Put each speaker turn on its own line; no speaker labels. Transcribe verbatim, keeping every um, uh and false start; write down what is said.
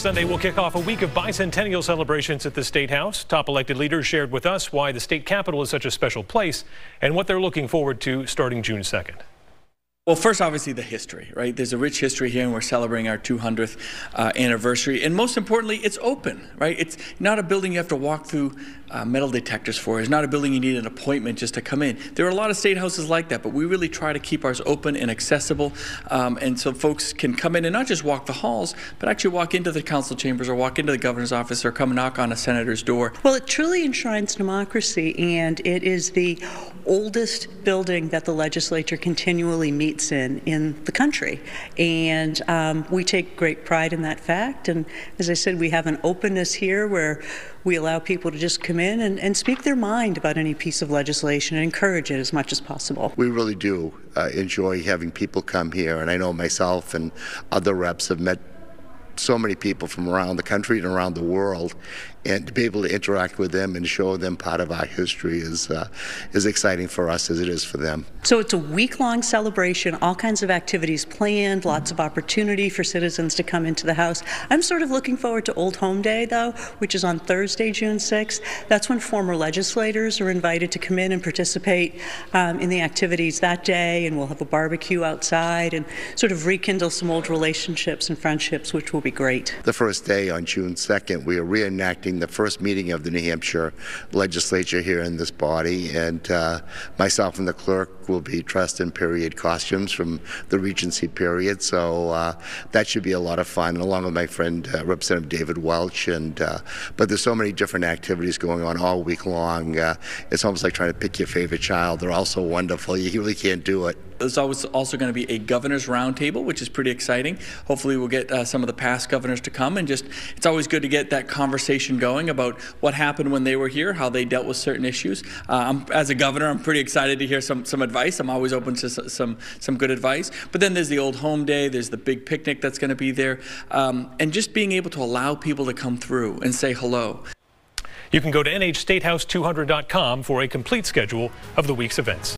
Sunday will kick off a week of bicentennial celebrations at the State House. Top elected leaders shared with us why the state capitol is such a special place and what they're looking forward to starting June second.
Well, first, obviously, the history, right? There's a rich history here, and we're celebrating our two hundredth uh, anniversary. And most importantly, it's open, right? It's not a building you have to walk through uh, metal detectors for. It's not a building you need an appointment just to come in. There are a lot of state houses like that, but we really try to keep ours open and accessible. Um, and so folks can come in and not just walk the halls, but actually walk into the council chambers or walk into the governor's office or come knock on a senator's door.
Well, it truly enshrines democracy, and it is the oldest building that the legislature continually meets in in the country, and um, we take great pride in that fact. And as I said, we have an openness here where we allow people to just come in and, and speak their mind about any piece of legislation and encourage it as much as possible.
We really do uh, enjoy having people come here, and I know myself and other reps have met so many people from around the country and around the world, and to be able to interact with them and show them part of our history is uh, is exciting for us as it is for them.
So it's a week-long celebration, all kinds of activities planned, lots of opportunity for citizens to come into the House. I'm sort of looking forward to Old Home Day, though, which is on Thursday, June sixth. That's when former legislators are invited to come in and participate um, in the activities that day, and we'll have a barbecue outside and sort of rekindle some old relationships and friendships, which will be great.
The first day on June second, we are reenacting the first meeting of the New Hampshire legislature here in this body, and uh, myself and the clerk will be dressed in period costumes from the Regency period, so uh, that should be a lot of fun, along with my friend uh, Representative David Welch. And uh, but there's so many different activities going on all week long. Uh, it's almost like trying to pick your favorite child. They're all so wonderful. You really can't do it.
There's always also going to be a governor's roundtable, which is pretty exciting. Hopefully we'll get uh, some of the past governors to come, and just it's always good to get that conversation going about what happened when they were here, how they dealt with certain issues. Uh, I'm, as a governor, I'm pretty excited to hear some some advice. I'm always open to some some good advice. But then there's the Old Home Day, there's the big picnic that's going to be there, um, and just being able to allow people to come through and say hello.
You can go to N H State House two hundred dot com for a complete schedule of the week's events.